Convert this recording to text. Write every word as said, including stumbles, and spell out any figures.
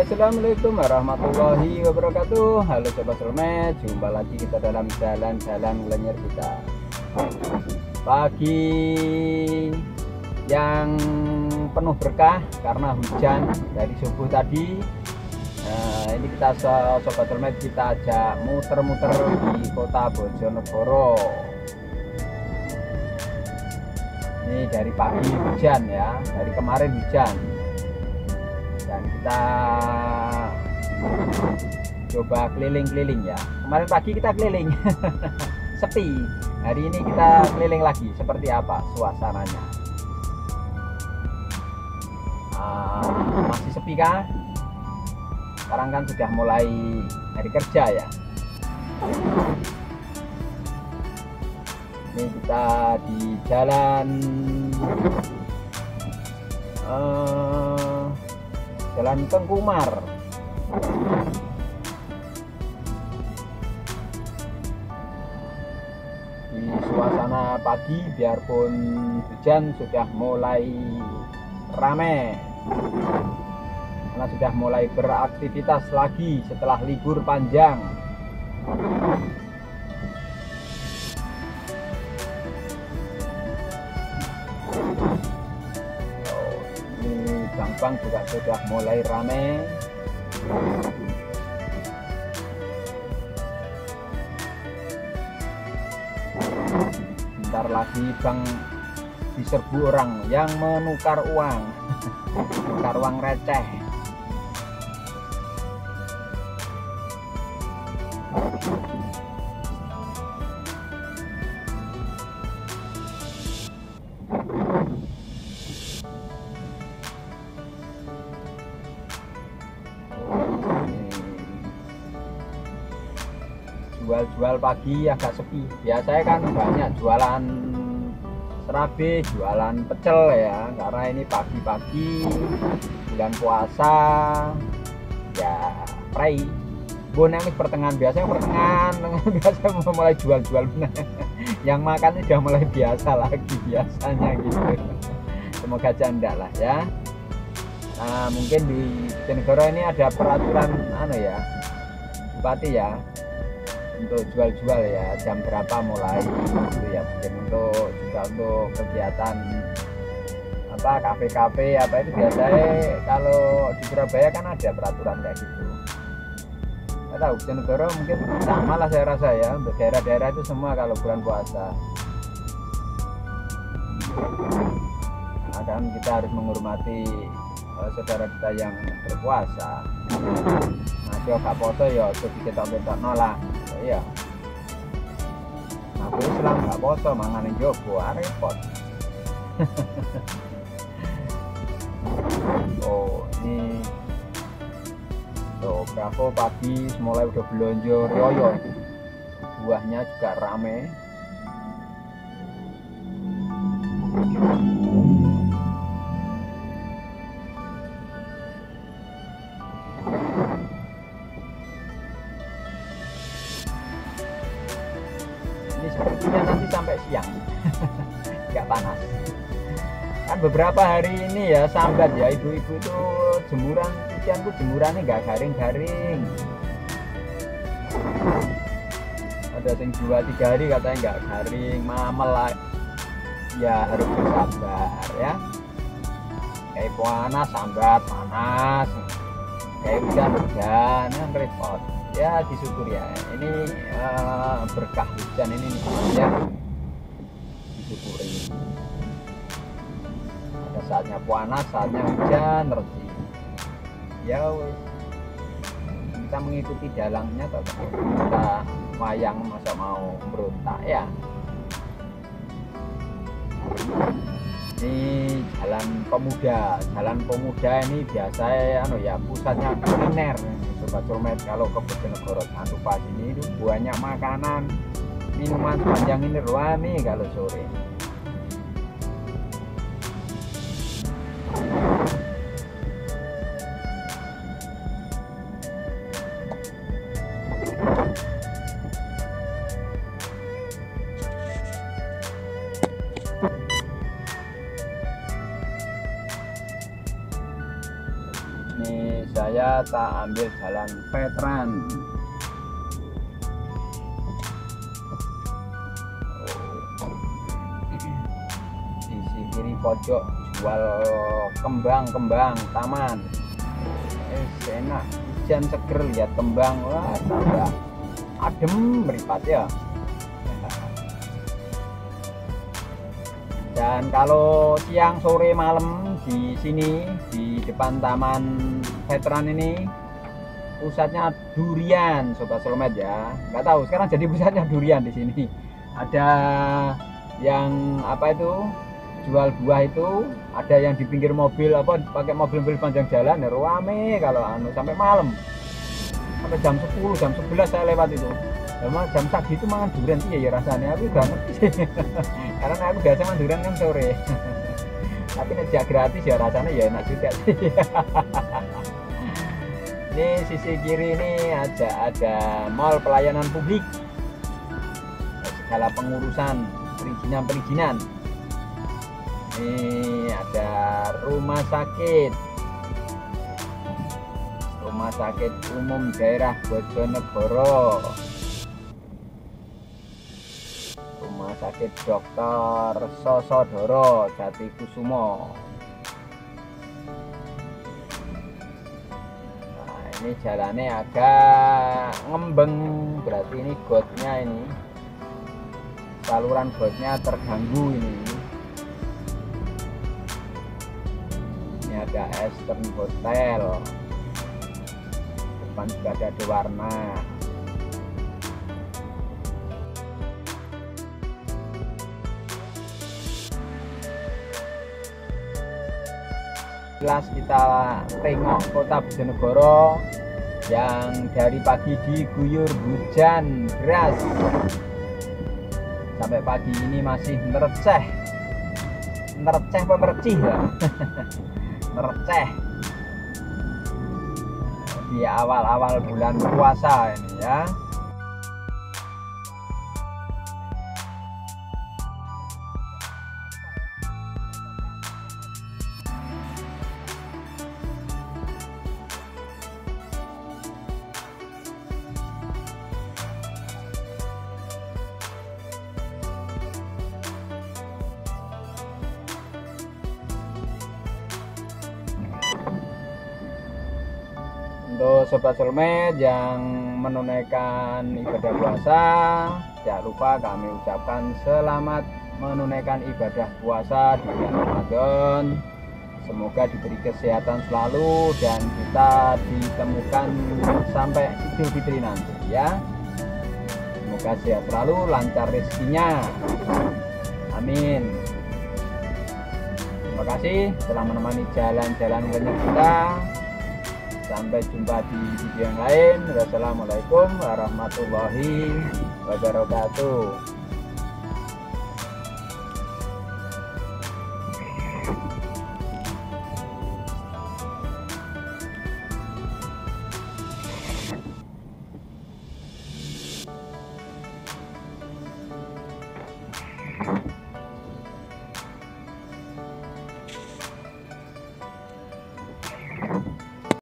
Assalamualaikum warahmatullahi wabarakatuh. Halo Sobat Selmet, jumpa lagi kita dalam jalan-jalan kuliner kita. Pagi yang penuh berkah karena hujan dari subuh tadi. Nah, ini kita Sobat Selmet, kita ajak muter-muter di kota Bojonegoro. Ini dari pagi hujan ya, dari kemarin hujan. Dan kita coba keliling-keliling ya. Kemarin pagi kita keliling sepi, hari ini kita keliling lagi. Seperti apa suasananya? Uh, masih sepi kah? Sekarang kan sudah mulai hari kerja ya. Ini kita di jalan uh, Jalan Tengkumar. Di suasana pagi biarpun hujan sudah mulai ramai karena sudah mulai beraktivitas lagi setelah libur panjang. Bang juga sudah mulai ramai. Bentar lagi Bang diserbu orang yang menukar uang, menukar uang receh. Jual-jual pagi agak sepi. Biasanya kan banyak jualan serabe, jualan pecel ya, karena ini pagi-pagi bulan puasa ya. Prei boneknya pertengahan, biasanya pertengahan biasanya mulai jual-jual yang makan udah mulai biasa lagi biasanya gitu. Semoga janda lah ya. Nah, mungkin di Bojonegoro ini ada peraturan anu ya, bupati ya, untuk jual-jual ya, jam berapa mulai gitu ya, mungkin untuk juga untuk kegiatan apa kafe-kafe apa itu biasanya kalau di Surabaya kan ada peraturan kayak gitu. Nggak tahu Bojonegoro mungkin sama lah saya rasa ya, untuk daerah-daerah itu semua kalau bulan puasa. Nah, kan kita harus menghormati uh, saudara kita yang berpuasa. Nah, yo gak foto ya aja diketok-ketok nolak. Iya, aku Islam gak poso mangan yang jopo repot. Oh ini tuh Bravo pagi mulai udah belanja royo, buahnya juga rame. Ini sepertinya nanti sampai siang nggak panas kan. Beberapa hari ini ya sambat ya, ibu-ibu itu jemuran cucian tuh jemurannya nggak garing-garing. Ada yang dua tiga hari katanya nggak garing, mamel lah ya, harus bersabar ya. Kayak panas sambat panas, kayak hujan-hujan kan repot ya. Disyukur ya, ini uh, berkah hujan ini ya, disyukuri. Ada saatnya panas, saatnya hujan, resi ya wis, kita mengikuti dalangnya tetap. Kita wayang masa mau berontak ya. Ini Jalan Pemuda. Jalan Pemuda ini biasa anu ya, pusatnya kuliner Sobat Selmet. Kalau ke Bojonegoro jangan lupa sini itu banyak makanan, minuman sepanjang ini rame kalau sore. Ini saya tak ambil jalan veteran. Sisi kiri pojok jual kembang-kembang taman. Eh, enak, hujan seger lihat kembang, wah tambah adem meripat ya. Dan kalau siang, sore, malam di sini di depan taman veteran ini pusatnya durian, sobat Solomed ya. Nggak tahu sekarang jadi pusatnya durian di sini. Ada yang apa itu jual buah itu, ada yang di pinggir mobil apa pakai mobil-mobil panjang jalan, ya rame kalau anu sampai malam. Sampai jam sepuluh, jam sebelas saya lewat itu. Memang jam pagi itu mangan durian sih ya, ya rasanya aku udah ngerti sih. Karena aku biasa makan durian kan sore. Tapi nek gratis ya rasanya ya enak juga sih. Ini sisi kiri ini ada ada mall pelayanan publik. Segala pengurusan perizinan-perizinan. Ini ada rumah sakit. Rumah sakit umum daerah Bojonegoro. Rumah sakit Dokter Sosodoro Jatikusumo. Nah, ini jalannya agak ngembeng, berarti ini gotnya ini saluran gotnya terganggu ini. Ini ada Eastern Hotel, depan juga ada Dewarna. Jelas kita tengok kota Bojonegoro yang dari pagi diguyur hujan deras sampai pagi ini masih mereceh mereceh pemercih ya. Mereceh di awal-awal bulan puasa ini ya. Untuk sobat Solomed yang menunaikan ibadah puasa, jangan lupa kami ucapkan selamat menunaikan ibadah puasa di bulan Ramadan. Semoga diberi kesehatan selalu dan kita ditemukan sampai Idul Fitri nanti ya. Semoga sehat selalu, lancar rezekinya. Amin. Terima kasih telah menemani jalan-jalan banyak kita. Sampai jumpa di video yang lain. Wassalamualaikum warahmatullahi wabarakatuh.